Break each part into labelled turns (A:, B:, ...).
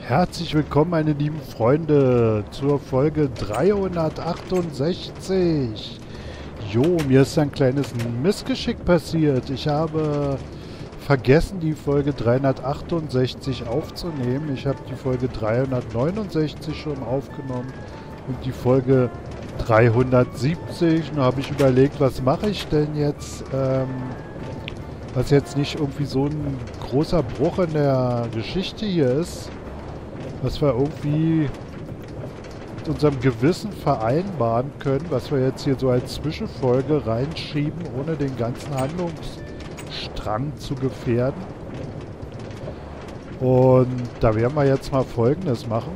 A: Herzlich willkommen, meine lieben Freunde, zur Folge 368. Jo, mir ist ein kleines Missgeschick passiert. Ich habe vergessen, die Folge 368 aufzunehmen. Ich habe die Folge 369 schon aufgenommen und die Folge 370. Nun habe ich überlegt, was mache ich denn jetzt, was jetzt nicht irgendwie so ein großer Bruch in der Geschichte hier ist, was wir irgendwie mit unserem Gewissen vereinbaren können, was wir jetzt hier so als Zwischenfolge reinschieben, ohne den ganzen Handlungsstrang zu gefährden. Und da werden wir jetzt mal Folgendes machen.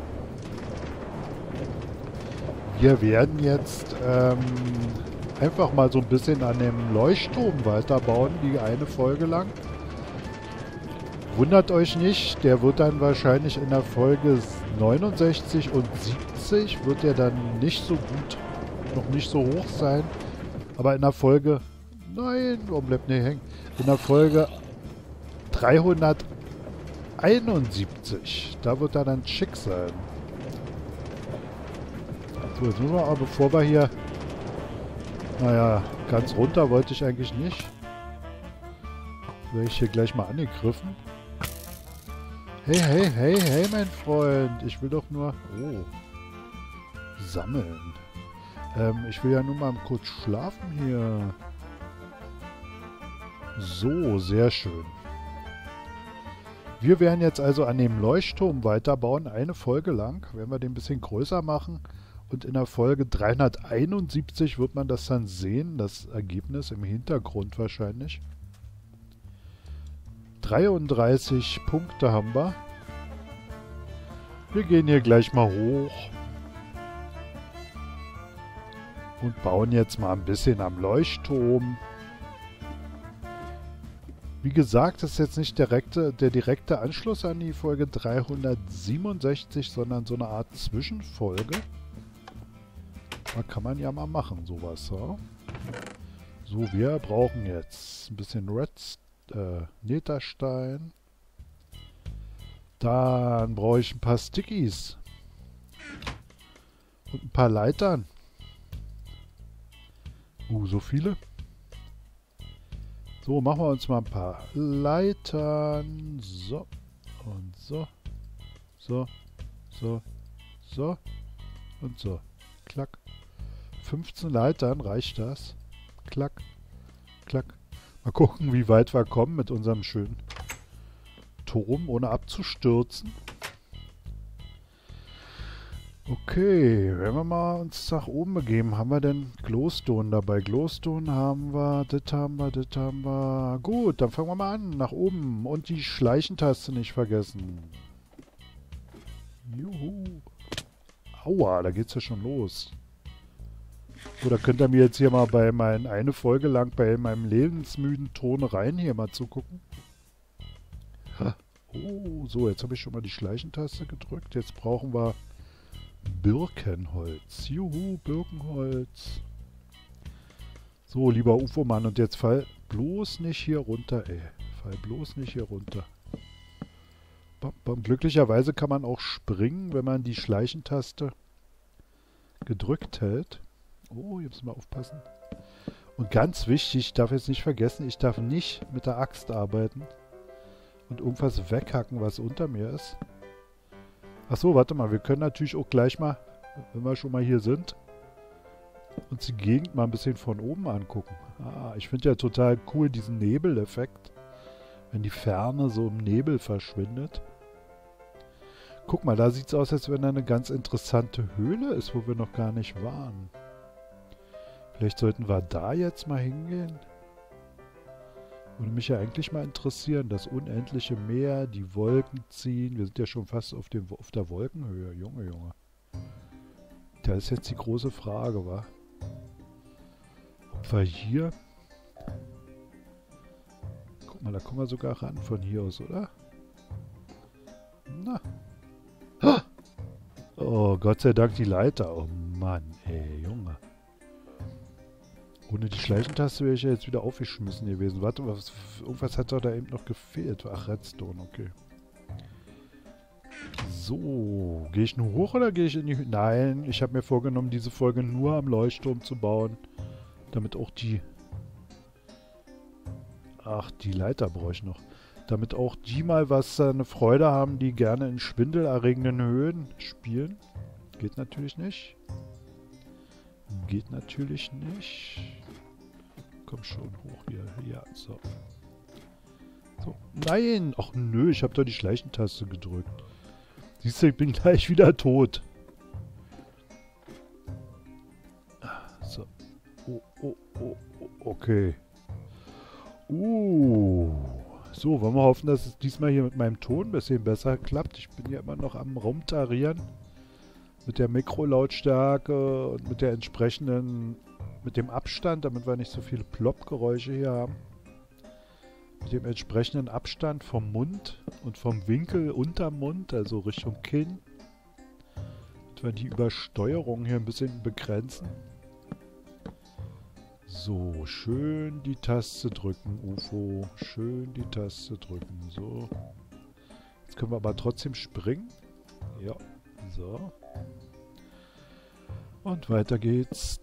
A: Wir werden jetzt einfach mal so ein bisschen an dem Leuchtturm weiterbauen, die eine Folge lang. Wundert euch nicht, der wird dann wahrscheinlich in der Folge 69 und 70 wird der dann nicht so gut, noch nicht so hoch sein. Aber in der Folge, nein, warum bleibt der hängen? In der Folge 371, da wird er dann schick sein. So, jetzt müssen wir aber, bevor wir hier, naja, ganz runter wollte ich eigentlich nicht. Wäre ich hier gleich mal angegriffen. Hey, hey, hey, hey, mein Freund. Ich will doch nur... Oh. Sammeln. Ich will ja nur mal kurz schlafen hier. So, sehr schön. Wir werden jetzt also an dem Leuchtturm weiterbauen. Eine Folge lang. Werden wir den ein bisschen größer machen. Und in der Folge 371 wird man das dann sehen. Das Ergebnis im Hintergrund wahrscheinlich. 33 Punkte haben wir. Wir gehen hier gleich mal hoch und bauen jetzt mal ein bisschen am Leuchtturm. Wie gesagt, das ist jetzt nicht der direkte Anschluss an die Folge 367, sondern so eine Art Zwischenfolge. Da kann man ja mal machen, sowas. Ja? So, wir brauchen jetzt ein bisschen Netherstein. Dann brauche ich ein paar Stickies. Und ein paar Leitern. So viele. So, machen wir uns mal ein paar Leitern. So. Und so. So. So. So. Und so. Klack. 15 Leitern, reicht das? Klack. Klack. Mal gucken, wie weit wir kommen mit unserem schönen Turm, ohne abzustürzen. Okay, wenn wir mal uns nach oben begeben, haben wir denn Glowstone dabei? Glowstone haben wir, das haben wir, das haben wir. Gut, dann fangen wir mal an, nach oben. Und die Schleichentaste nicht vergessen. Juhu. Aua, da geht's ja schon los. Oder könnt ihr mir jetzt hier mal bei eine Folge lang bei meinem lebensmüden Ton rein hier mal zugucken? Oh, so, jetzt habe ich schon mal die Schleichentaste gedrückt. Jetzt brauchen wir Birkenholz. Juhu, Birkenholz. So, lieber UFO-Mann, und jetzt fall bloß nicht hier runter, ey. Fall bloß nicht hier runter. Bam, bam. Glücklicherweise kann man auch springen, wenn man die Schleichentaste gedrückt hält. Oh, hier müssen wir aufpassen. Und ganz wichtig, ich darf jetzt nicht vergessen, ich darf nicht mit der Axt arbeiten und irgendwas weghacken, was unter mir ist. Achso, warte mal, wir können natürlich auch gleich mal, wenn wir schon mal hier sind, uns die Gegend mal ein bisschen von oben angucken. Ah, ich finde ja total cool diesen Nebeleffekt, wenn die Ferne so im Nebel verschwindet. Guck mal, da sieht es aus, als wenn da eine ganz interessante Höhle ist, wo wir noch gar nicht waren. Vielleicht sollten wir da jetzt mal hingehen. Würde mich ja eigentlich mal interessieren, das unendliche Meer, die Wolken ziehen. Wir sind ja schon fast auf der Wolkenhöhe. Junge, Junge. Da ist jetzt die große Frage, wa? Ob wir hier... Guck mal, da kommen wir sogar ran von hier aus, oder? Na. Oh, Gott sei Dank die Leiter. Oh Mann, ey, Junge. Ohne die Schleichentaste wäre ich ja jetzt wieder aufgeschmissen gewesen. Warte, irgendwas hat doch da eben noch gefehlt. Ach, Redstone, okay. So, gehe ich nur hoch oder gehe ich in die... Nein, ich habe mir vorgenommen, diese Folge nur am Leuchtturm zu bauen. Damit auch die... Ach, die Leiter brauche ich noch. Damit auch die mal eine Freude haben, die gerne in schwindelerregenden Höhen spielen. Geht natürlich nicht. Geht natürlich nicht. Komm schon hoch hier. Ja, so. So. Nein! Ach nö, ich habe doch die Schleichentaste gedrückt. Siehst du, ich bin gleich wieder tot. So. Oh, oh, oh, oh, okay. So, wollen wir hoffen, dass es diesmal hier mit meinem Ton ein bisschen besser klappt. Ich bin ja immer noch am Rumtarieren. Mit der Mikrolautstärke und mit der entsprechenden, mit dem Abstand, damit wir nicht so viele Plopp-Geräusche hier haben. Mit dem entsprechenden Abstand vom Mund und vom Winkel unterm Mund, also Richtung Kinn. Damit wir die Übersteuerung hier ein bisschen begrenzen. So, schön die Taste drücken, UFO. Schön die Taste drücken. So. Jetzt können wir aber trotzdem springen. Ja, so. Und weiter geht's.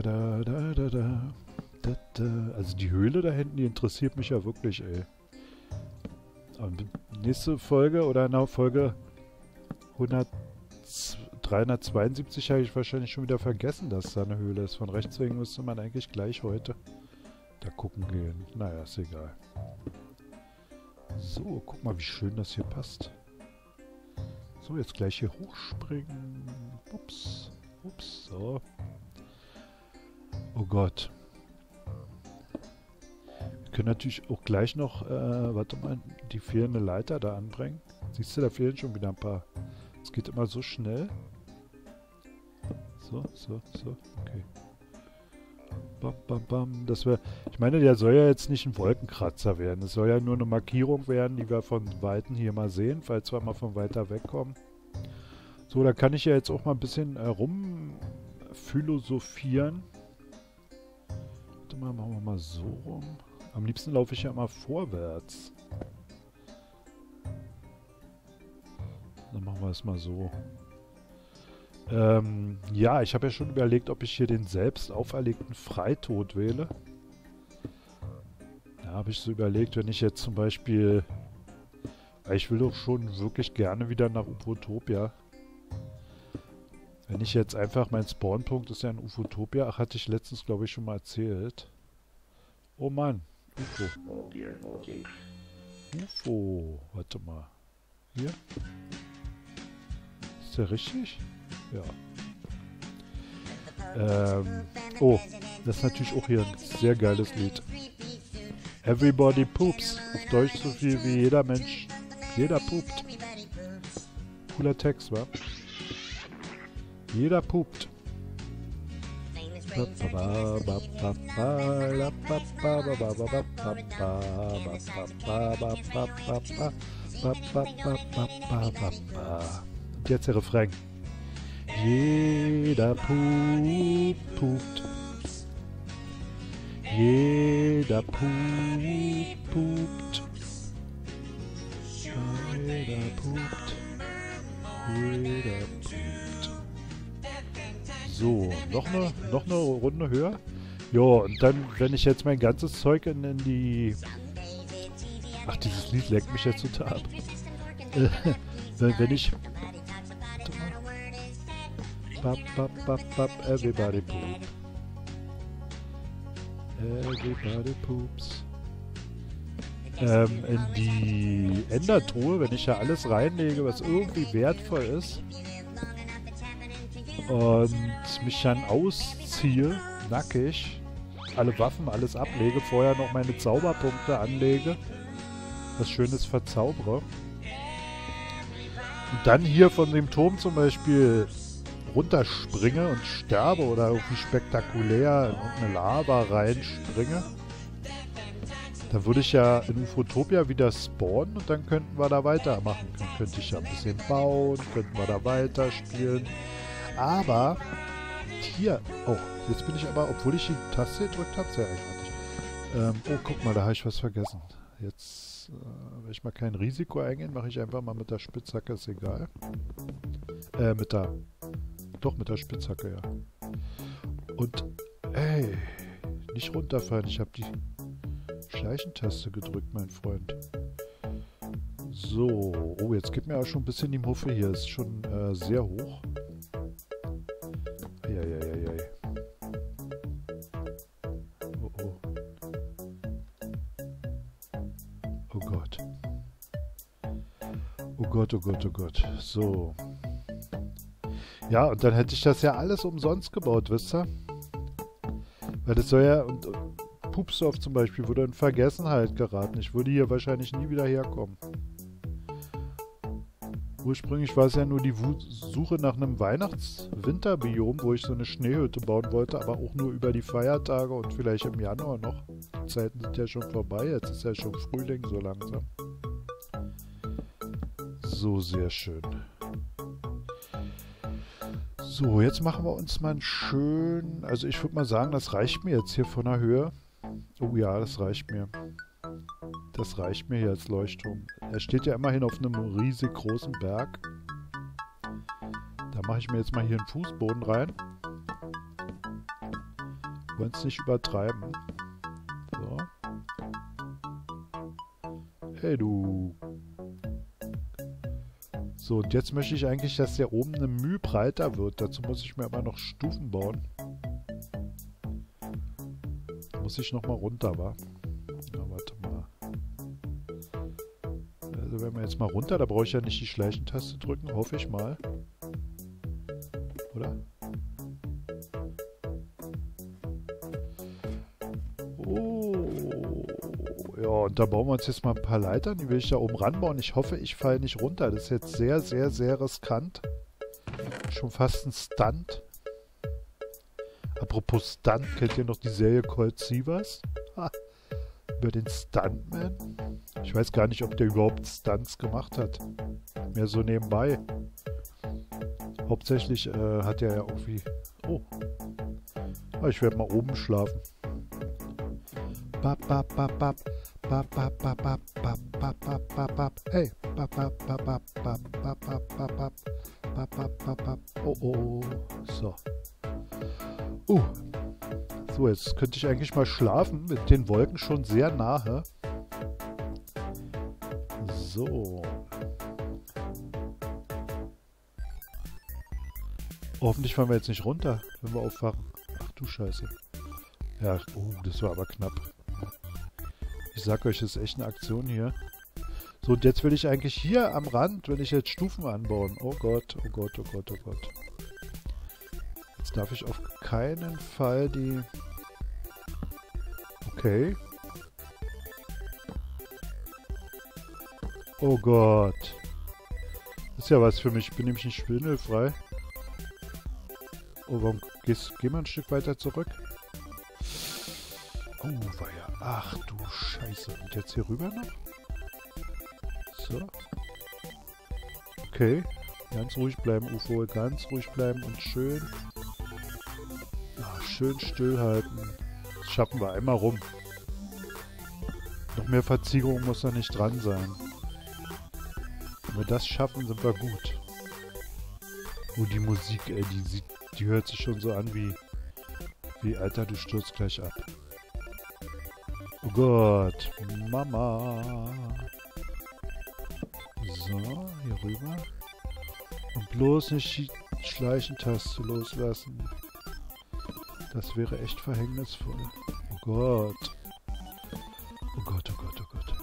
A: Also die Höhle da hinten, die interessiert mich ja wirklich, ey. Aber nächste Folge oder in der Folge 372 habe ich wahrscheinlich schon wieder vergessen, dass da eine Höhle ist. Von rechts wegen müsste man eigentlich gleich heute da gucken gehen. Naja, ist egal. So, guck mal, wie schön das hier passt. So, jetzt gleich hier hochspringen. Ups, ups, so. Oh Gott. Wir können natürlich auch gleich noch, warte mal, die fehlende Leiter da anbringen. Siehst du, da fehlen schon wieder ein paar. Es geht immer so schnell. So, so, so, okay. Bam, bam, bam. Das wär, ich meine, der soll ja jetzt nicht ein Wolkenkratzer werden. Es soll ja nur eine Markierung werden, die wir von Weitem hier mal sehen, falls wir mal von weiter weg kommen. So, da kann ich ja jetzt auch mal ein bisschen rumphilosophieren. Warte mal, machen wir mal so rum. Am liebsten laufe ich ja immer vorwärts. Dann machen wir es mal so. Ja, ich habe ja schon überlegt, ob ich hier den selbst auferlegten Freitod wähle. Ja, habe ich so überlegt, wenn ich jetzt zum Beispiel... Ich will doch schon wirklich gerne wieder nach Ufotopia. Wenn ich jetzt einfach... Mein Spawnpunkt ist ja in Ufotopia. Ach, hatte ich letztens, glaube ich, schon mal erzählt. Oh Mann, UFO. UFO, warte mal. Hier? Ist der richtig? Ja. Oh, das ist natürlich auch hier ein sehr geiles Lied. Everybody poops. Auf Deutsch so viel wie jeder Mensch. Jeder poopt. Cooler Text, wa? Jeder poopt. Und jetzt der Refrain. Jeder poopt. Jeder poopt. Jeder poopt. Jeder poopt. So, noch eine Runde höher. Jo, und dann, wenn ich jetzt mein ganzes Zeug in die... Ach, dieses Lied leckt mich jetzt total ab. Wenn ich... Everybody poop. Everybody poops. In die Endertruhe, wenn ich ja alles reinlege, was irgendwie wertvoll ist, und mich dann ausziehe, nackig, alle Waffen, alles ablege, vorher noch meine Zauberpunkte anlege, was Schönes verzaubere. Und dann hier von dem Turm zum Beispiel runterspringe und sterbe oder irgendwie spektakulär in irgendeine Lava reinspringe, dann würde ich ja in Ufotopia wieder spawnen und dann könnten wir da weitermachen. Dann könnte ich ja ein bisschen bauen, könnten wir da weiterspielen. Aber hier, oh, jetzt bin ich aber, obwohl ich die Taste gedrückt habe, sehr eigenartig. Oh, guck mal, da habe ich was vergessen. Jetzt, ich mal kein Risiko eingehen, mache ich einfach mal mit der Spitzhacke, ist egal. Doch, mit der Spitzhacke, ja. Und, ey, nicht runterfallen, ich habe die Schleichentaste gedrückt, mein Freund. So, oh, jetzt gibt mir auch schon ein bisschen die Muffe hier, ist schon sehr hoch. Eieieiei. Oh, oh. Oh Gott. Oh Gott, oh Gott, oh Gott. So. Ja, und dann hätte ich das ja alles umsonst gebaut, wisst ihr? Weil das soll ja... Und Pupsdorf zum Beispiel wurde in Vergessenheit geraten. Ich würde hier wahrscheinlich nie wieder herkommen. Ursprünglich war es ja nur die Suche nach einem Weihnachts-Winterbiom, wo ich so eine Schneehütte bauen wollte, aber auch nur über die Feiertage und vielleicht im Januar noch. Die Zeiten sind ja schon vorbei, jetzt ist ja schon Frühling so langsam. So, sehr schön. So, jetzt machen wir uns mal einen schönen... Also ich würde mal sagen, das reicht mir jetzt hier von der Höhe. Oh ja, das reicht mir. Das reicht mir hier als Leuchtturm. Er steht ja immerhin auf einem riesig großen Berg. Da mache ich mir jetzt mal hier einen Fußboden rein. Wollen es nicht übertreiben. So. Hey du. So, und jetzt möchte ich eigentlich, dass der oben eine Mühe breiter wird. Dazu muss ich mir aber noch Stufen bauen. Muss ich nochmal runter, wa? Ja, warte mal. Also wenn wir jetzt mal runter, da brauche ich ja nicht die Schleichentaste drücken, hoffe ich mal. Oder? Oh. Ja, und da bauen wir uns jetzt mal ein paar Leitern, die will ich da oben ranbauen. Ich hoffe, ich falle nicht runter. Das ist jetzt sehr, sehr, sehr riskant. Schon fast ein Stunt. Apropos Stunt, kennt ihr noch die Serie Colt Sievers? Über den Stuntman? Ich weiß gar nicht, ob der überhaupt Stunts gemacht hat. Mehr so nebenbei. Hauptsächlich hat er ja irgendwie... Oh. Ich werde mal oben schlafen. Bap, bap, bap, bap. Bap, bap, bap, bap, bap, bap, bap, bap, bap. Hey. Bap, bap, bap, bap, bap, bap, bap, bap, bap. Bap, bap, bap, bap. Oh, oh. So. So, jetzt könnte ich eigentlich mal schlafen, mit den Wolken schon sehr nahe. So. Hoffentlich fallen wir jetzt nicht runter, wenn wir aufwachen. Ach du Scheiße. Ja, das war aber knapp. Ich sag euch, das ist echt eine Aktion hier. So, und jetzt will ich eigentlich hier am Rand, will ich jetzt Stufen anbauen. Oh Gott, oh Gott, oh Gott, oh Gott. Jetzt darf ich auf keinen Fall die... Okay. Oh Gott. Das ist ja was für mich. Ich bin nämlich nicht schwindelfrei. Oh, warum geh mal ein Stück weiter zurück? Oh, weia. Ach du Scheiße. Und jetzt hier rüber noch? So. Okay. Ganz ruhig bleiben, UFO. Ganz ruhig bleiben und schön... Schön stillhalten. Das schaffen wir einmal rum. Noch mehr Verzierung muss da nicht dran sein. Wenn wir das schaffen, sind wir gut. Oh, die Musik, ey, die hört sich schon so an wie Alter, du stürzt gleich ab. Oh Gott, Mama. So, hier rüber. Und bloß nicht die Schleichentaste loslassen. Das wäre echt verhängnisvoll. Oh Gott. Oh Gott, oh Gott, oh Gott.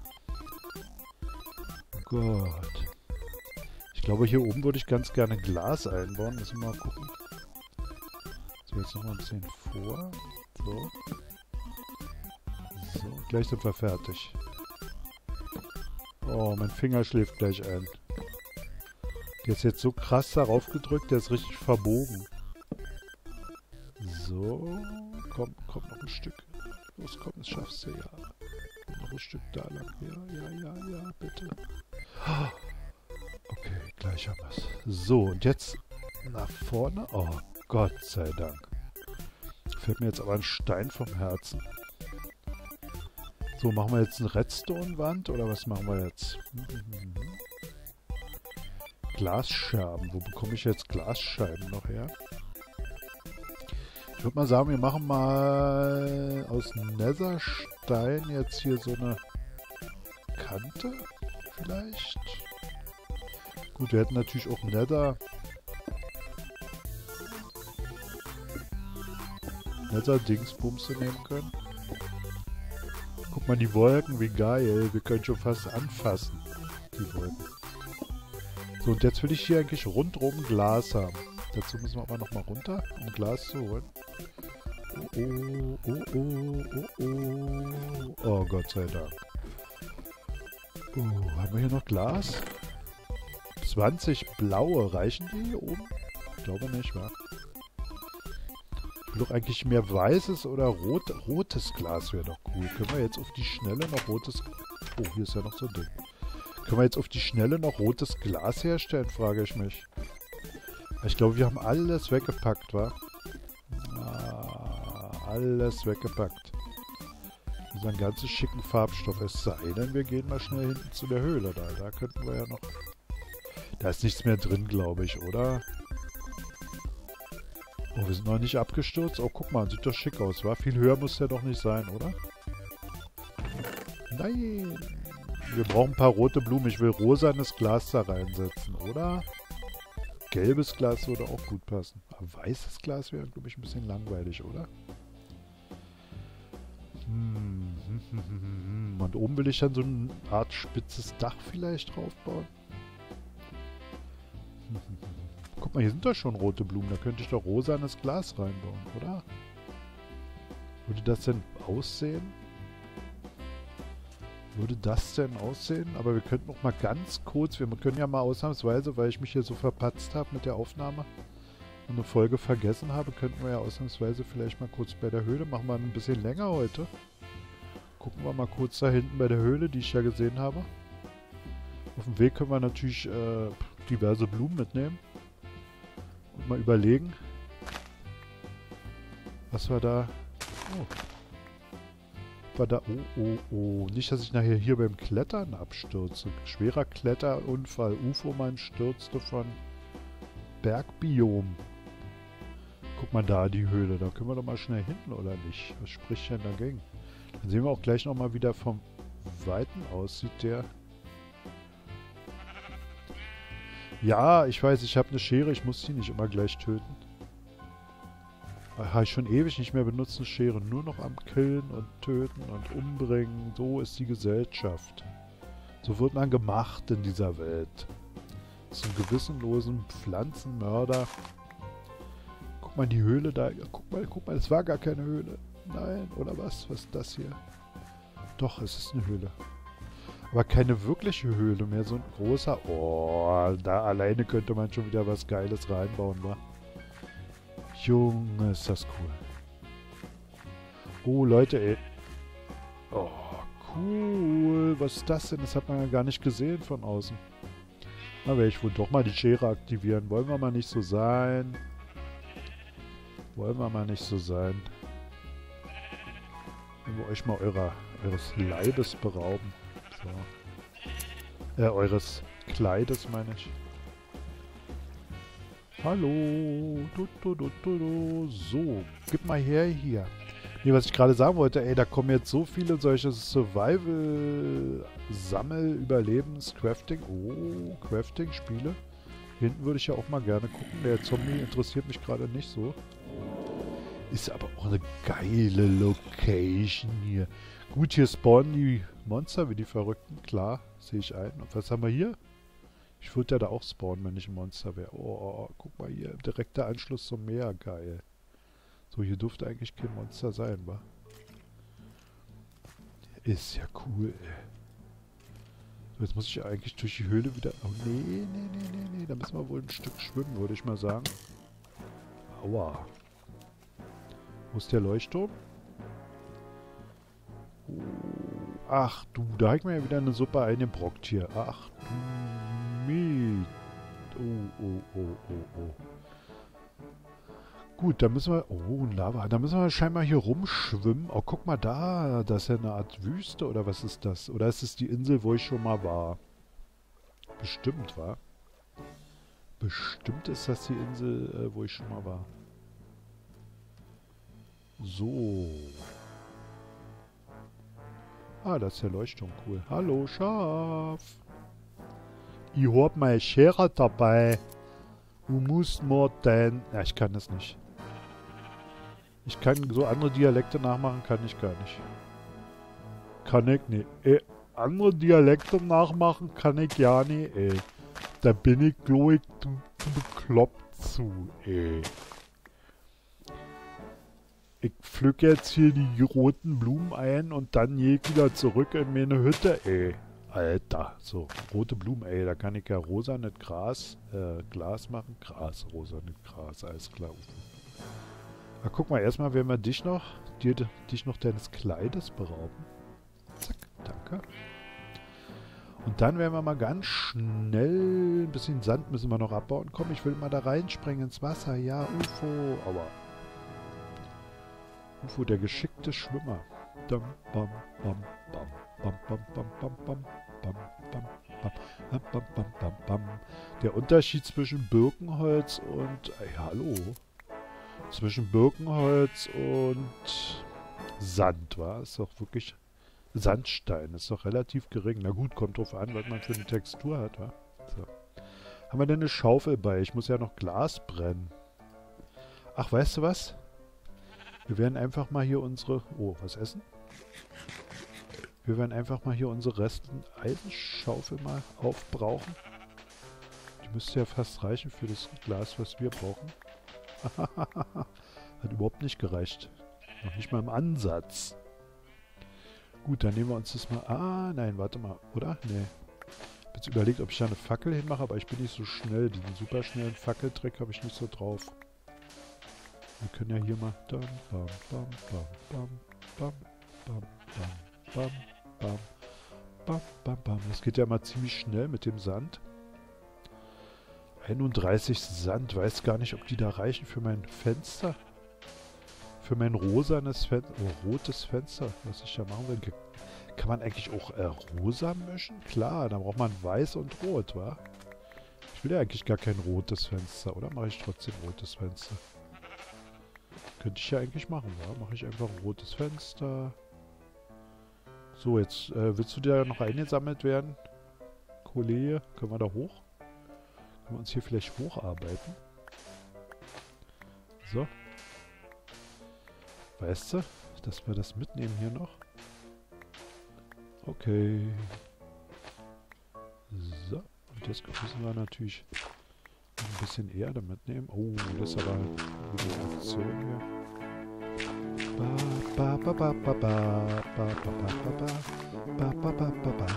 A: Oh Gott. Ich glaube, hier oben würde ich ganz gerne Glas einbauen. Müssen wir mal gucken. So, jetzt nochmal ein bisschen vor. So. So, gleich sind wir fertig. Oh, mein Finger schläft gleich ein. Der ist jetzt so krass darauf gedrückt, der ist richtig verbogen. So, komm noch ein Stück. Los, komm, das schaffst du ja. Noch ein Stück da lang. Ja, bitte. Okay, gleich haben wir's. So, und jetzt nach vorne. Oh, Gott sei Dank. Fällt mir jetzt aber ein Stein vom Herzen. So, machen wir jetzt eine Redstone-Wand oder was machen wir jetzt? Glasscherben. Wo bekomme ich jetzt Glasscheiben noch her? Ich würde mal sagen, wir machen mal aus Netherstein jetzt hier so eine Kante vielleicht. Gut, wir hätten natürlich auch Nether-Dingsbumse nehmen können. Guck mal, die Wolken, wie geil. Wir können schon fast anfassen, die Wolken. So, und jetzt will ich hier eigentlich rundherum Glas haben. Dazu müssen wir aber nochmal runter, um Glas zu holen. Oh, oh, oh, oh, oh. Oh, Gott sei Dank. Haben wir hier noch Glas? 20 blaue. Reichen die hier oben? Ich glaube nicht, wa? Ich will doch eigentlich mehr weißes oder rotes Glas wäre doch cool. Können wir jetzt auf die Schnelle noch rotes... Oh, hier ist ja noch so ein Ding. Können wir jetzt auf die Schnelle noch rotes Glas herstellen, frage ich mich. Ich glaube, wir haben alles weggepackt, wa? Alles weggepackt. Unseren ganzen schicken Farbstoff. Es sei denn, wir gehen mal schnell hinten zu der Höhle da. Da könnten wir ja noch... Da ist nichts mehr drin, glaube ich, oder? Oh, wir sind noch nicht abgestürzt. Oh, guck mal, sieht doch schick aus, wa? Viel höher muss der doch nicht sein, oder? Nein! Wir brauchen ein paar rote Blumen. Ich will rosanes Glas da reinsetzen, oder? Gelbes Glas würde auch gut passen. Aber weißes Glas wäre, glaube ich, ein bisschen langweilig, oder? Und oben will ich dann so eine Art spitzes Dach vielleicht drauf bauen. Guck mal, hier sind doch schon rote Blumen. Da könnte ich doch rosanes Glas reinbauen, oder? Würde das denn aussehen? Würde das denn aussehen? Aber wir könnten noch mal ganz kurz, wir können ja mal ausnahmsweise, weil ich mich hier so verpatzt habe mit der Aufnahme und eine Folge vergessen habe, könnten wir ja ausnahmsweise vielleicht mal kurz bei der Höhle, machen wir ein bisschen länger heute. Gucken wir mal kurz da hinten bei der Höhle, die ich ja gesehen habe. Auf dem Weg können wir natürlich diverse Blumen mitnehmen und mal überlegen, was wir da... Oh. War da, oh. Nicht, dass ich nachher hier beim Klettern abstürze. Schwerer Kletterunfall. UFO-Mann stürzte von Bergbiom. Guck mal da, die Höhle. Da können wir doch mal schnell hinten, oder nicht? Was spricht denn dagegen? Dann sehen wir auch gleich nochmal, wie der vom Weiten aussieht, der... Ja, ich weiß, ich habe eine Schere. Ich muss die nicht immer gleich töten. Habe ich schon ewig nicht mehr benutzt, eine Schere. Nur noch am Killen und Töten und Umbringen. So ist die Gesellschaft. So wird man gemacht in dieser Welt. Zum gewissenlosen Pflanzenmörder. Guck mal, die Höhle da. Ja, guck mal, es war gar keine Höhle. Nein, oder was? Was ist das hier? Doch, es ist eine Höhle. Aber keine wirkliche Höhle mehr. So ein großer... Oh, da alleine könnte man schon wieder was Geiles reinbauen, wa? Junge, ist das cool. Oh, Leute, ey. Oh, cool. Was ist das denn? Das hat man ja gar nicht gesehen von außen. Na, werde ich wohl doch mal die Schere aktivieren. Wollen wir mal nicht so sein? Wollen wir mal nicht so sein? Wollen wir euch mal eures Leibes berauben. So. Eures Kleides, meine ich. Hallo. So, gib mal her hier. Nee, was ich gerade sagen wollte, ey, da kommen jetzt so viele solche Survival-Sammel-Überlebens-Crafting. Oh, Crafting-Spiele. Hinten würde ich ja auch mal gerne gucken. Der Zombie interessiert mich gerade nicht so. Ist aber auch eine geile Location hier. Gut, hier spawnen die Monster wie die Verrückten. Klar, sehe ich ein. Und was haben wir hier? Ich würde ja da auch spawnen, wenn ich ein Monster wäre. Oh, guck mal hier. Direkter Anschluss zum Meer. Geil. So, hier dürfte eigentlich kein Monster sein, wa? Ist ja cool, ey. So, jetzt muss ich eigentlich durch die Höhle wieder... Oh, nee. Da müssen wir wohl ein Stück schwimmen, würde ich mal sagen. Aua. Wo ist der Leuchtturm? Oh, ach du, da habe ich mir ja wieder eine Suppe eingebrockt hier. Ach du Miet. Oh. Gut, da müssen wir... Oh, Lava. Da müssen wir scheinbar hier rumschwimmen. Oh, guck mal da. Das ist ja eine Art Wüste, oder was ist das? Oder ist es die Insel, wo ich schon mal war? Bestimmt, wa? Bestimmt ist das die Insel, wo ich schon mal war. So. Ah, das ist der Leuchtturm. Cool. Hallo, Schaf. Ich hab meine Schere dabei. Du musst mal dein... Ja, ich kann das nicht. Ich kann so andere Dialekte nachmachen, kann ich gar nicht. Kann ich nicht. Andere Dialekte nachmachen kann ich ja nicht, ey. Da bin ich, glaube ich, du bekloppt zu, ey. Ich pflück jetzt hier die roten Blumen ein und dann gehe ich wieder zurück in meine Hütte, ey. Alter, so, rote Blumen, ey, da kann ich ja rosanes Gras, Glas machen. Gras, rosanes Gras, alles klar. Na, guck mal, erstmal werden wir dich noch deines Kleides berauben. Zack, danke. Und dann werden wir mal ganz schnell, ein bisschen Sand müssen wir noch abbauen. Komm, ich will mal da reinspringen ins Wasser. Ja, UFO, aber... UFO, der geschickte Schwimmer. Dum, bam, bam, bam, bam, bam, bam, bam, bam, bam, bam, bam, bam, bam, bam, bam. Der Unterschied zwischen Birkenholz und... hallo? Zwischen Birkenholz und Sand, war? Ist doch wirklich... Sandstein ist doch relativ gering. Na gut, kommt drauf an, was man für eine Textur hat, wa? So. Haben wir denn eine Schaufel bei? Ich muss ja noch Glas brennen. Ach, weißt du was? Wir werden einfach mal hier unsere... Oh, was essen? Wir werden einfach mal hier unsere resten Eisenschaufel mal aufbrauchen. Die müsste ja fast reichen für das Glas, was wir brauchen. Hat überhaupt nicht gereicht. Noch nicht mal im Ansatz. Gut, dann nehmen wir uns das mal... Ah, nein, warte mal, oder? Nee. Ich habe jetzt überlegt, ob ich da eine Fackel hinmache, aber ich bin nicht so schnell. Diesen super schnellen Fackeltrick habe ich nicht so drauf. Wir können ja hier mal... Bam, bam, bam, bam, bam, bam, bam, bam, bam, bam, bam, bam. Das geht ja mal ziemlich schnell mit dem Sand. 31 Sand. Weiß gar nicht, ob die da reichen für mein Fenster. Für mein rosanes Fenster, rotes Fenster, was ich da machen will. Kann man eigentlich auch rosa mischen? Klar, dann braucht man weiß und rot, wa? Ich will ja eigentlich gar kein rotes Fenster, oder mache ich trotzdem rotes Fenster? Könnte ich ja eigentlich machen, wa? Mache ich einfach ein rotes Fenster. So, jetzt willst du da noch eingesammelt werden? Kollege, können wir da hoch? Können wir uns hier vielleicht hocharbeiten? So. Weißt du, dass wir das mitnehmen hier noch? Okay. So, und jetzt müssen wir natürlich ein bisschen Erde mitnehmen. Oh, das ist aber eine gute Aktion hier. Ba, ba, ba, ba, ba, ba, ba, ba, ba, ba, ba, ba, ba, ba, ba,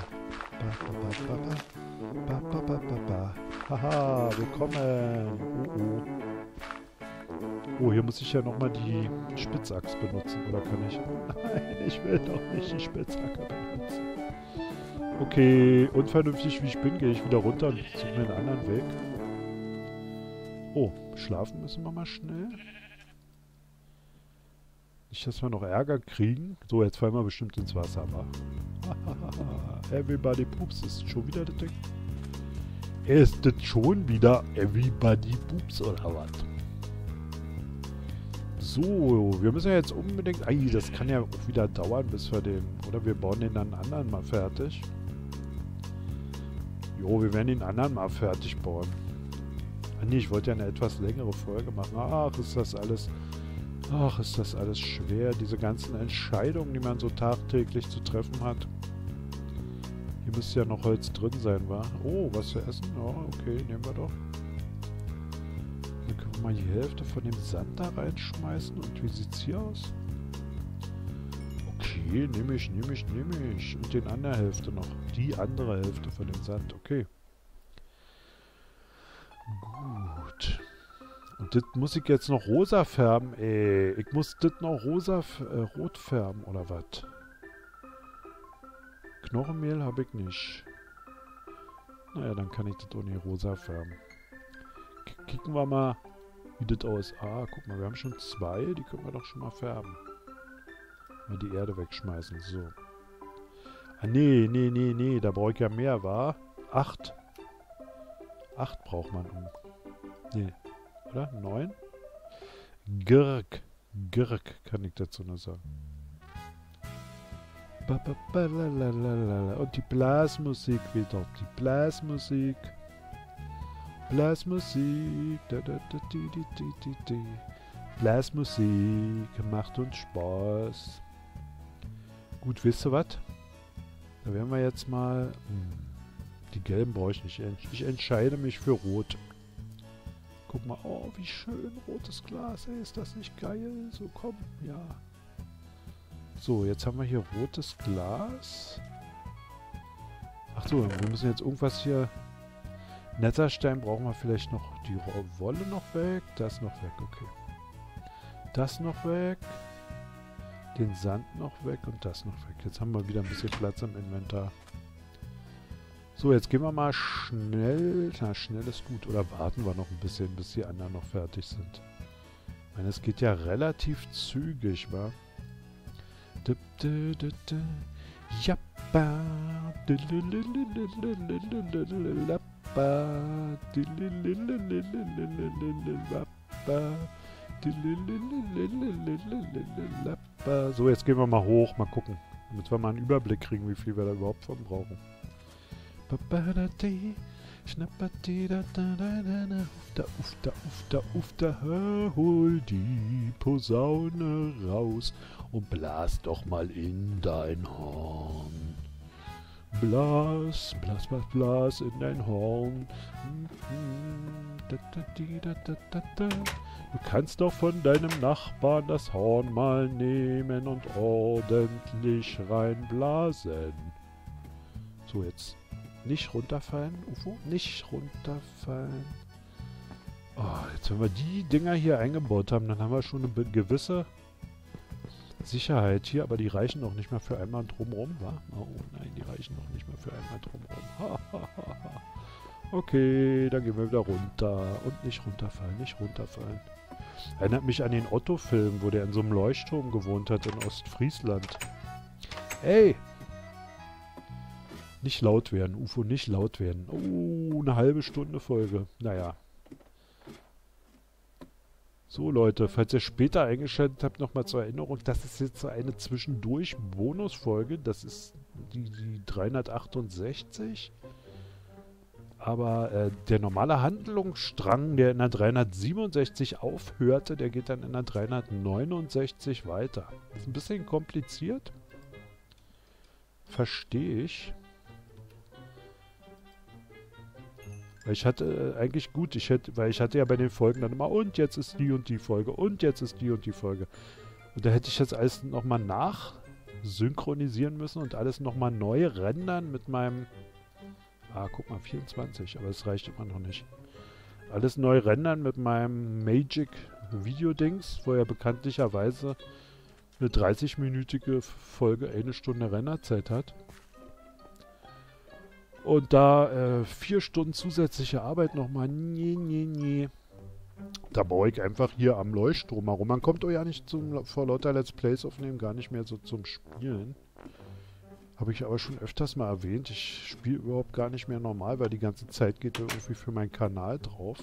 A: ba, ba, ba, ba, ba. Haha, willkommen. Oh, oh. Oh, hier muss ich ja nochmal die Spitzachs benutzen, oder kann ich? Nein, ich will doch nicht die Spitzhacke benutzen. Okay, unvernünftig wie ich bin, gehe ich wieder runter und suche mir einen anderen Weg. Oh, schlafen müssen wir mal schnell. Nicht, dass wir noch Ärger kriegen. So, jetzt fallen wir bestimmt ins Wasser, aber... Everybody Poops, ist schon wieder das Ding? Ist das schon wieder Everybody Poops, oder was? So, wir müssen ja jetzt unbedingt... Ei, das kann ja auch wieder dauern, bis wir den... Oder wir bauen den dann anderen mal fertig. Jo, wir werden den anderen mal fertig bauen. Ah nee, ich wollte ja eine etwas längere Folge machen. Ach, ist das alles... Ach, ist das alles schwer. Diese ganzen Entscheidungen, die man so tagtäglich zu treffen hat. Hier müsste ja noch Holz drin sein, wa? Oh, was zu essen? Ja, okay, nehmen wir doch. Dann können wir mal die Hälfte von dem Sand da reinschmeißen. Und wie sieht's hier aus? Okay, nehme ich. Und die andere Hälfte noch. Die andere Hälfte von dem Sand, okay. Gut. Und das muss ich jetzt noch rosa färben, ey. Ich muss das noch rot färben, oder was? Knochenmehl habe ich nicht. Naja, dann kann ich das auch nicht rosa färben. Kicken wir mal. Wie das aus? Ah, guck mal, wir haben schon 2. Die können wir doch schon mal färben. Mal die Erde wegschmeißen. So. Ah, nee, nee, nee, nee. Da brauche ich ja mehr, wa? 8. 8 braucht man um. Nee. Oder? 9? Girk. Girk kann ich dazu nur sagen. Und die Blasmusik wieder. Die Blasmusik. Blasmusik. Blasmusik. Macht uns Spaß. Gut, wisst ihr was? Da werden wir jetzt mal... die gelben brauche ich nicht. Ich entscheide mich für rot. Guck mal, oh, wie schön rotes Glas. Ey, ist das nicht geil? So, komm, ja. So, jetzt haben wir hier rotes Glas. Ach so, wir müssen jetzt irgendwas hier... Netterstein brauchen wir vielleicht noch. Die Wolle noch weg. Das noch weg, okay. Das noch weg. Den Sand noch weg und das noch weg. Jetzt haben wir wieder ein bisschen Platz im Inventar. So, jetzt gehen wir mal schnell. Na, schnell ist gut. Oder warten wir noch ein bisschen, bis die anderen noch fertig sind. Ich meine, es geht ja relativ zügig, wa? Jappa. So, jetzt gehen wir mal hoch, mal gucken. Damit wir mal einen Überblick kriegen, wie viel wir da überhaupt von brauchen. Ufta, hol die Posaune raus und blas doch mal in dein Horn. Blas, blas, blas, blas in dein Horn. Du kannst doch von deinem Nachbarn das Horn mal nehmen und ordentlich reinblasen. So, jetzt nicht runterfallen, UFO. Nicht runterfallen. Oh, jetzt, wenn wir die Dinger hier eingebaut haben, dann haben wir schon eine gewisse Sicherheit hier, aber die reichen noch nicht mehr für einmal drumherum, wa? Oh nein, die reichen noch nicht mehr für einmal drumherum. Okay, dann gehen wir wieder runter. Und nicht runterfallen, nicht runterfallen. Erinnert mich an den Otto-Film, wo der in so einem Leuchtturm gewohnt hat in Ostfriesland. Ey! Nicht laut werden, UFO, nicht laut werden. Oh, eine halbe Stunde Folge. Naja. So Leute, falls ihr später eingeschaltet habt, nochmal zur Erinnerung, das ist jetzt so eine Zwischendurch-Bonusfolge. Das ist die 368. Aber der normale Handlungsstrang, der in der 367 aufhörte, der geht dann in der 369 weiter. Ist ein bisschen kompliziert. Verstehe ich. Weil ich hatte eigentlich gut, weil ich hatte ja bei den Folgen dann immer, und jetzt ist die und die Folge, und jetzt ist die und die Folge. Und da hätte ich jetzt alles nochmal nachsynchronisieren müssen und alles nochmal neu rendern mit meinem... Ah, guck mal, 24, aber es reicht immer noch nicht. Alles neu rendern mit meinem Magic Video-Dings, wo ja bekanntlicherweise eine 30-minütige Folge 1 Stunde Renderzeit hat. Und da 4 Stunden zusätzliche Arbeit nochmal, nee. Da baue ich einfach hier am Leuchtstrom herum. Man kommt doch ja nicht vor lauter Let's Plays aufnehmen, gar nicht mehr so zum Spielen. Habe ich aber schon öfters mal erwähnt. Ich spiele überhaupt gar nicht mehr normal, weil die ganze Zeit geht irgendwie für meinen Kanal drauf.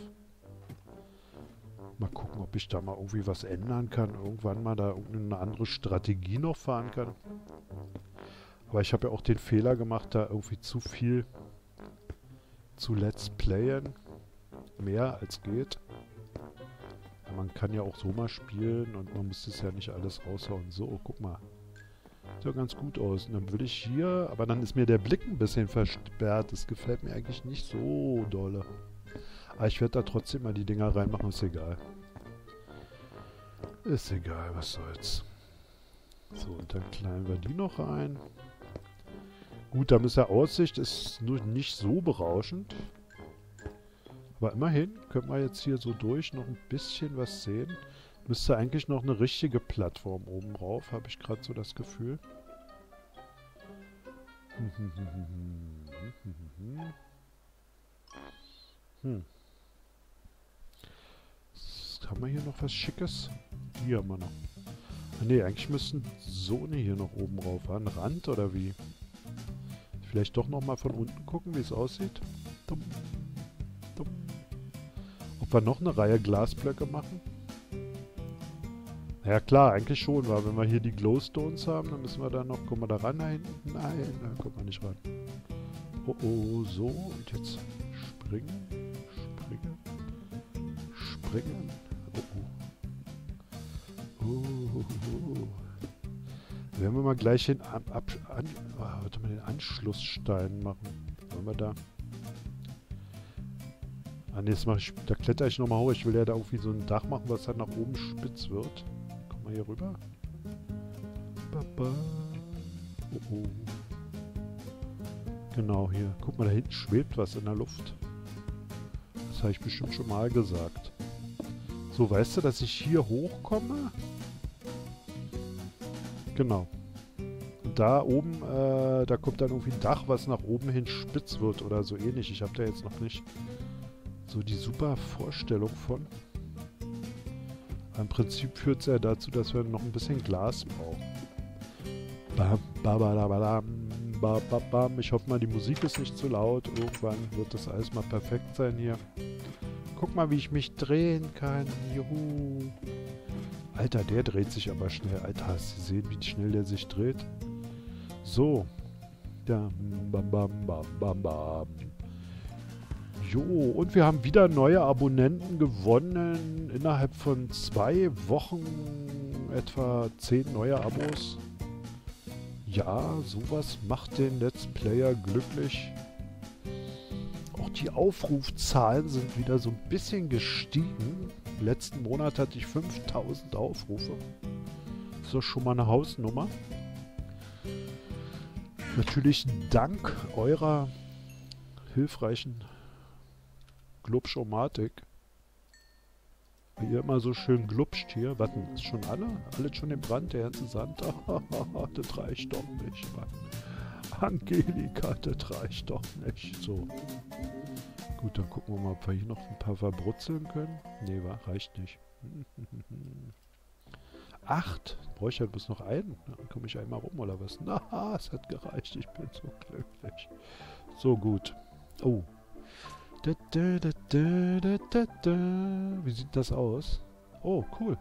A: Mal gucken, ob ich da mal irgendwie was ändern kann. Irgendwann mal da irgendeine andere Strategie noch fahren kann. Aber ich habe ja auch den Fehler gemacht, da irgendwie zu viel zu Let's Playen. Mehr als geht. Ja, man kann ja auch so mal spielen und man muss das ja nicht alles raushauen. So, guck mal. Sieht ja ganz gut aus. Und dann will ich hier, aber dann ist mir der Blick ein bisschen versperrt. Das gefällt mir eigentlich nicht so dolle. Aber ich werde da trotzdem mal die Dinger reinmachen, ist egal. Ist egal, was soll's. So, und dann kleiden wir die noch rein. Gut, da ist ja Aussicht, ist nur nicht so berauschend. Aber immerhin können wir jetzt hier so durch noch ein bisschen was sehen. Müsste eigentlich noch eine richtige Plattform oben drauf, habe ich gerade so das Gefühl. Haben wir hier noch was Schickes? Hier haben wir noch. Ah, ne, eigentlich müssten so eine hier noch oben rauf. Ein Rand oder wie? Vielleicht doch nochmal von unten gucken, wie es aussieht. Dumm. Dumm. Ob wir noch eine Reihe Glasblöcke machen? Ja klar, eigentlich schon, weil wenn wir hier die Glowstones haben, dann müssen wir da noch... Kommen wir da ran da hinten? Nein, da kommen wir nicht ran. Oh oh, so. Und jetzt springen. Springen. Springen. Oh oh. Oh, oh, oh. Werden wir mal gleich warte mal, den Anschlussstein machen. Wollen wir da... Ah ne, jetzt mache ich... Da kletter ich nochmal hoch. Ich will ja da irgendwie so ein Dach machen, was dann nach oben spitz wird. Komm mal hier rüber. Baba. Oh oh. Genau, hier. Guck mal, da hinten schwebt was in der Luft. Das habe ich bestimmt schon mal gesagt. So, weißt du, dass ich hier hochkomme? Genau. Und da oben, da kommt dann irgendwie ein Dach, was nach oben hin spitz wird oder so ähnlich. Ich habe da jetzt noch nicht so die super Vorstellung von. Im Prinzip führt es ja dazu, dass wir noch ein bisschen Glas brauchen. Bam, babadabadam, bababam. Ich hoffe mal, die Musik ist nicht zu laut. Irgendwann wird das alles mal perfekt sein hier. Guck mal, wie ich mich drehen kann. Juhu. Alter, der dreht sich aber schnell. Alter, hast du gesehen, wie schnell der sich dreht? So. Ja, bam, bam, bam, bam, bam. Jo, und wir haben wieder neue Abonnenten gewonnen. Innerhalb von 2 Wochen etwa 10 neue Abos. Ja, sowas macht den Let's Player glücklich. Auch die Aufrufzahlen sind wieder so ein bisschen gestiegen. Letzten Monat hatte ich 5000 Aufrufe. Das ist doch schon mal eine Hausnummer. Natürlich dank eurer hilfreichen Glubschomatik. Wie ihr immer so schön glubscht hier. Warten, ist schon alle? Alle schon im Brand, der ganze Sand? Das reicht doch nicht, Mann. Angelika, das reicht doch nicht. So. Gut, dann gucken wir mal, ob wir hier noch ein paar verbrutzeln können. Nee, reicht nicht. 8? Brauche ich halt bloß noch einen? Dann komme ich einmal rum oder was? Na, es hat gereicht. Ich bin so glücklich. So, gut. Oh. Wie sieht das aus? Oh, cool.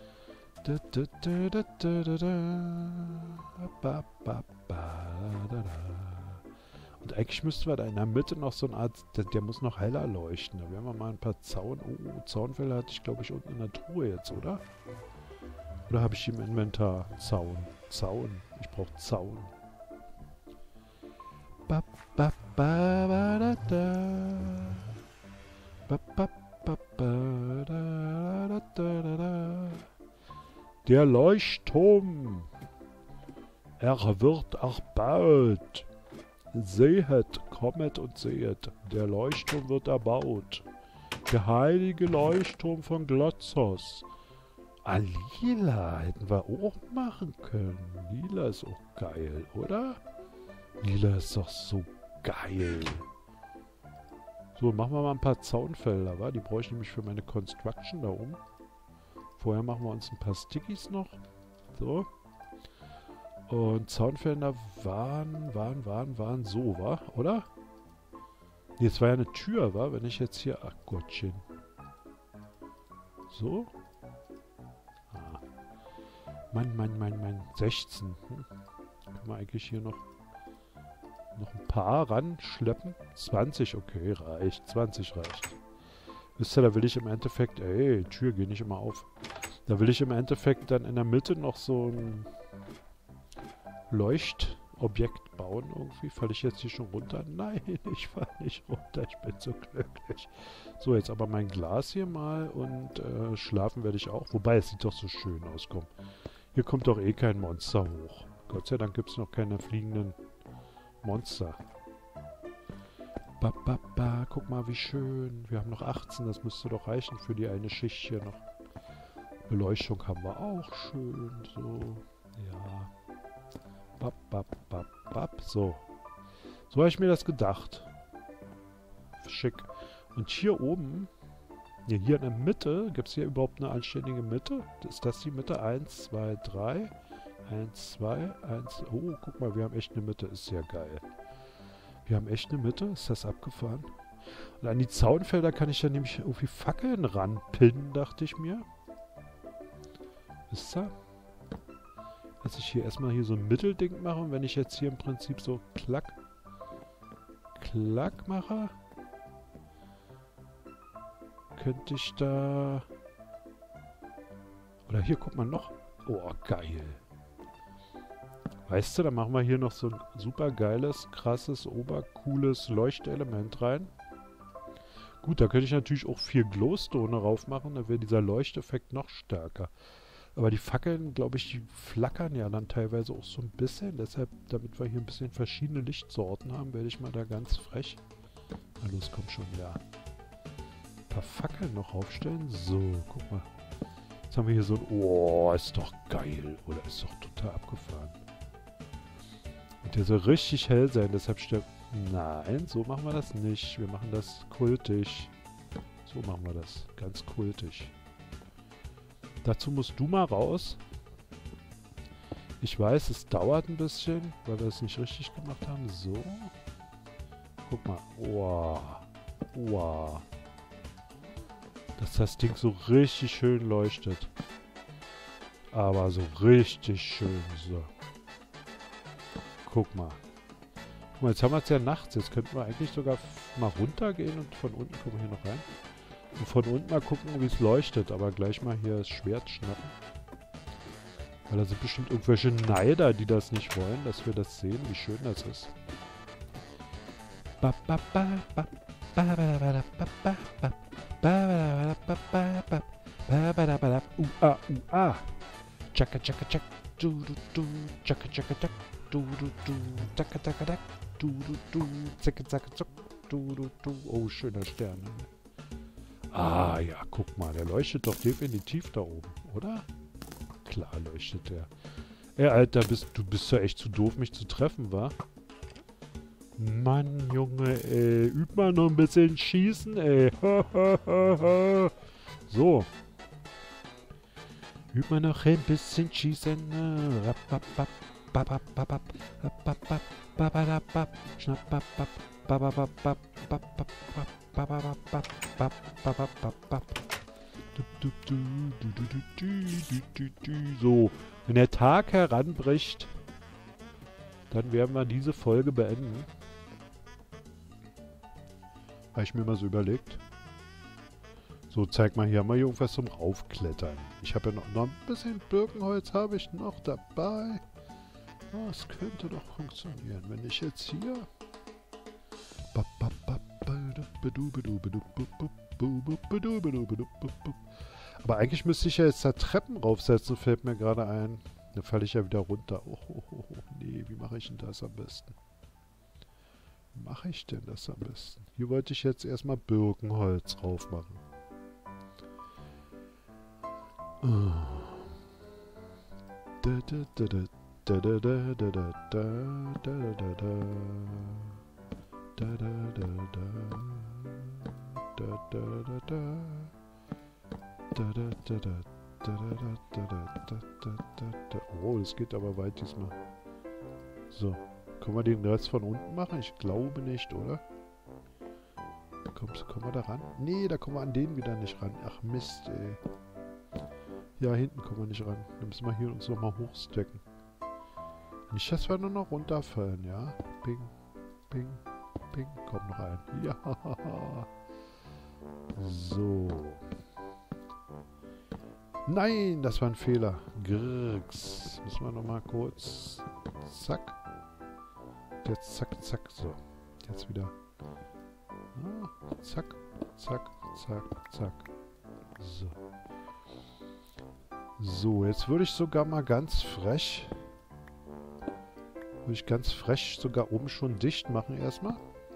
A: Und eigentlich müssten wir da in der Mitte noch so eine Art... Der muss noch heller leuchten. Da werden wir mal ein paar Zaunfälle hatte ich, glaube ich, unten in der Truhe jetzt, oder? Oder habe ich die im Inventar? Zaun. Ich brauche Zaun. Der Leuchtturm. Er wird erbaut. Sehet, kommet und sehet. Der Leuchtturm wird erbaut. Der heilige Leuchtturm von Glotzos. Ah, lila hätten wir auch machen können. Lila ist auch geil, oder? Lila ist doch so geil. So, machen wir mal ein paar Zaunfelder, wa? Die brauche ich nämlich für meine Construction da oben. Vorher machen wir uns ein paar Stickies noch. So. Und Zaunfelder waren so, wa? Oder? Nee, es war ja eine Tür, wa? Wenn ich jetzt hier... Ach Gottchen. So. Ah. Mann. 16. Können wir eigentlich hier noch ein paar ranschleppen? 20, okay, reicht. 20 reicht. Wisst ihr, da will ich im Endeffekt... Ey, Tür, geh nicht immer auf. Da will ich im Endeffekt dann in der Mitte noch so ein Leuchtobjekt bauen irgendwie. Falle ich jetzt hier schon runter? Nein, ich falle nicht runter. Ich bin so glücklich. So, jetzt aber mein Glas hier mal und schlafen werde ich auch. Wobei, es sieht doch so schön aus. Komm, hier kommt doch eh kein Monster hoch. Gott sei Dank gibt es noch keine fliegenden Monster. Guck mal, wie schön. Wir haben noch 18, das müsste doch reichen für die eine Schicht hier noch. Beleuchtung haben wir auch schön. So, ja. So. So habe ich mir das gedacht. Schick. Und hier oben, Ja, hier in der Mitte, gibt es hier überhaupt eine anständige Mitte? Ist das die Mitte? 1, 2, 3. 1, 2, 1. Oh, guck mal, wir haben echt eine Mitte. Ist ja geil. Wir haben echt eine Mitte. Ist das abgefahren? Und an die Zaunfelder kann ich ja nämlich irgendwie Fackeln ranpinnen, dachte ich mir. Wisst ihr? Dass ich hier erstmal hier so ein Mittelding mache. Und wenn ich jetzt hier im Prinzip so klack, klack mache, könnte ich da... Oder hier, guck mal noch. Oh, geil. Weißt du, dann machen wir hier noch so ein super geiles, krasses, obercooles Leuchtelement rein. Gut, da könnte ich natürlich auch 4 Glowstone rauf machen, dann wäre dieser Leuchteffekt noch stärker. Aber die Fackeln, glaube ich, die flackern ja dann teilweise auch so ein bisschen. Deshalb, damit wir hier ein bisschen verschiedene Lichtsorten haben, werde ich mal da ganz frech... Na los, komm schon, ja. Ein paar Fackeln noch aufstellen. So, guck mal. Jetzt haben wir hier so ein... Oh, ist doch geil. Oder ist doch total abgefahren. Und der soll richtig hell sein, deshalb stirbt... Nein, so machen wir das nicht. Wir machen das kultisch. So machen wir das. Ganz kultisch. Dazu musst du mal raus. Ich weiß, es dauert ein bisschen, weil wir es nicht richtig gemacht haben. So. Guck mal. Wow. Wow. Dass das Ding so richtig schön leuchtet. Aber so richtig schön. So. Guck mal. Guck mal, jetzt haben wir es ja nachts. Jetzt könnten wir eigentlich sogar mal runtergehen und von unten kommen wir hier noch rein. Und von unten mal gucken, wie es leuchtet. Aber gleich mal hier das Schwert schnappen. Weil da sind bestimmt irgendwelche Neider, die das nicht wollen, dass wir das sehen, wie schön das ist. Chaka chaka chak. Du du du. Chaka chaka chak. Du du du. Taka taka tak. Du du du. Zacke zacke zack. Du du du. Oh, schöner Stern. Ah ja, guck mal, der leuchtet doch definitiv da oben, oder? Klar leuchtet der. Ey, Alter, du bist ja echt zu doof, mich zu treffen, wa? Mann, Junge, ey. Üb mal noch ein bisschen schießen, ey. So. Üb mal noch ein bisschen schießen. So, wenn der Tag heranbricht, dann werden wir diese Folge beenden. Habe ich mir mal so überlegt. So, zeig mal, hier haben wir hier irgendwas zum Raufklettern. Ich habe ja noch ein bisschen Birkenholz habe ich noch dabei. Das könnte doch funktionieren, wenn ich jetzt hier... Aber eigentlich müsste ich ja jetzt da Treppen raufsetzen, fällt mir gerade ein. Dann falle ich ja wieder runter. Oh, nee, wie mache ich denn das am besten? Wie mache ich denn das am besten? Hier wollte ich jetzt erstmal Birkenholz drauf machen. Oh, das geht aber weit diesmal. So, können wir den Rest von unten machen? Ich glaube nicht, oder? Kommen wir da ran? Nee, da kommen wir an den wieder nicht ran. Ach Mist, ey. Ja, hinten kommen wir nicht ran. Dann müssen wir hier uns nochmal hochstecken. Nicht, dass wir nur noch runterfallen, ja? Ping, ping, ping. Komm noch rein. Ja. So. Nein, das war ein Fehler. Grrrx. Müssen wir nochmal kurz. Zack. Jetzt zack, zack. So. Jetzt wieder. Zack, zack, zack, zack. So. So, jetzt würde ich sogar mal ganz frech... sogar oben schon dicht machen erstmal.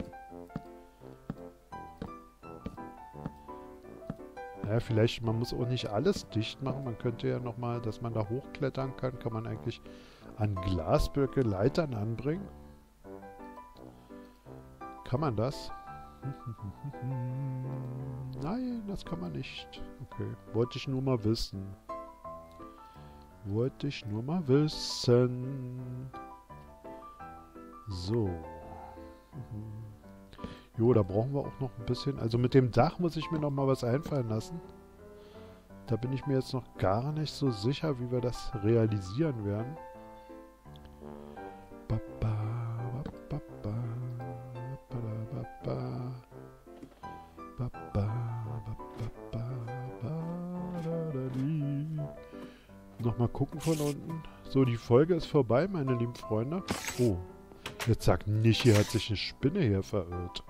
A: Ja, vielleicht, man muss auch nicht alles dicht machen. Man könnte ja nochmal, dass man da hochklettern kann, kann man eigentlich an Glasblöcke Leitern anbringen. Kann man das? Nein, das kann man nicht. Okay, wollte ich nur mal wissen. Wollte ich nur mal wissen. So. Jo, da brauchen wir auch noch ein bisschen. Also mit dem Dach muss ich mir noch mal was einfallen lassen. Da bin ich mir jetzt noch gar nicht so sicher, wie wir das realisieren werden. Nochmal gucken von unten. So, die Folge ist vorbei, meine lieben Freunde. Oh, jetzt sagt nicht, hier hat sich eine Spinne hier verirrt.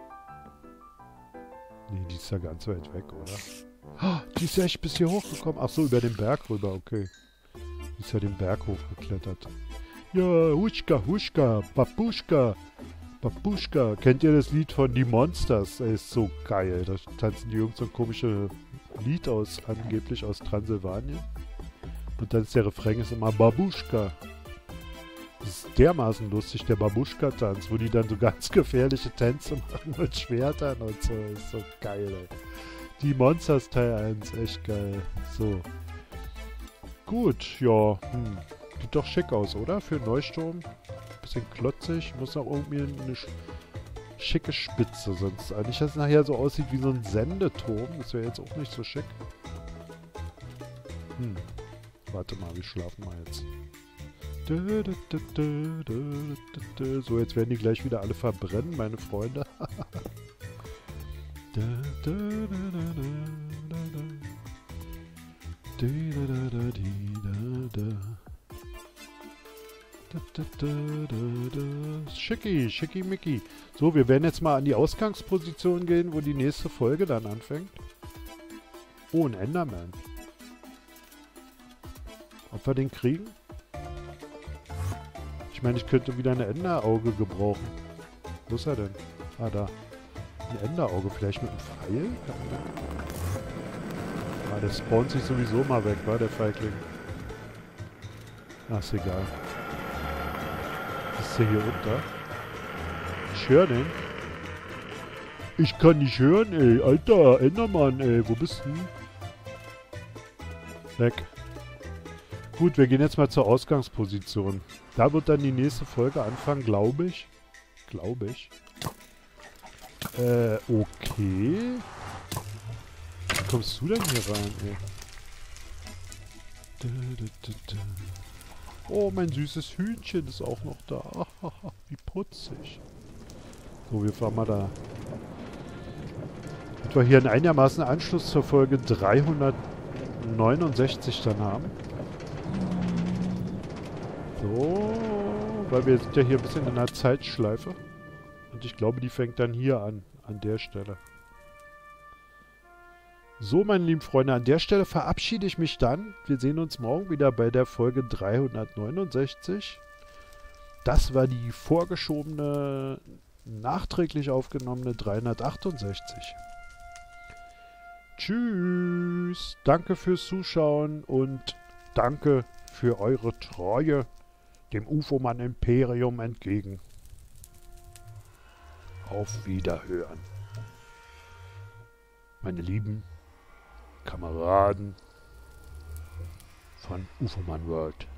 A: Nee, die ist ja ganz weit weg, oder? Oh, die ist ja echt bis hier hochgekommen. Ach so, über den Berg rüber, okay. Die ist ja den Berg hochgeklettert. Ja, Huschka, Huschka, Babuschka, Babuschka. Kennt ihr das Lied von Die Monsters? Ey, ist so geil. Da tanzen die Jungs so ein komisches Lied aus, angeblich aus Transsilvanien. Und dann ist der Refrain ist immer Babuschka. Das ist dermaßen lustig, der Babuschka-Tanz, wo die dann so ganz gefährliche Tänze machen mit Schwertern und so. Ist so geil, ey. Die Monsters Teil 1, echt geil. So. Gut, ja. Sieht doch schick aus, oder? Für einen Neusturm. Bisschen klotzig. Muss noch irgendwie eine schicke Spitze. Sonst nicht, dass es nachher so aussieht wie so ein Sendeturm. Das wäre jetzt auch nicht so schick. Warte mal, wir schlafen mal jetzt. So, jetzt werden die gleich wieder alle verbrennen, meine Freunde. Schicki, schickimicki. So, wir werden jetzt mal an die Ausgangsposition gehen, wo die nächste Folge dann anfängt. Oh, ein Enderman. Ob wir den kriegen? Ich meine, ich könnte wieder ein Enderauge gebrauchen. Wo ist er denn? Ah, da. Ein Enderauge, vielleicht mit einem Pfeil? Ah, der spawnt sich sowieso mal weg, war der Feigling. Ach, ist egal. Ist der hier runter? Ich höre den. Ich kann nicht hören, ey. Alter, Endermann, ey. Wo bist du? Weg. Gut, wir gehen jetzt mal zur Ausgangsposition. Da wird dann die nächste Folge anfangen, glaube ich. Glaube ich. Okay. Wie kommst du denn hier rein, ey? Oh, mein süßes Hühnchen ist auch noch da. Wie putzig. So, wir fahren mal da. Damit wir hier einen einigermaßen Anschluss zur Folge 369 dann haben. So, weil wir sind ja hier ein bisschen in einer Zeitschleife. Und ich glaube, die fängt dann hier an der Stelle. So, meine lieben Freunde, an der Stelle verabschiede ich mich dann. Wir sehen uns morgen wieder bei der Folge 369. Das war die vorgeschobene, nachträglich aufgenommene 368. Tschüss, danke fürs Zuschauen und danke für eure Treue dem UFO-Mann-Imperium entgegen. Auf Wiederhören. Meine lieben Kameraden von UFO-Mann World.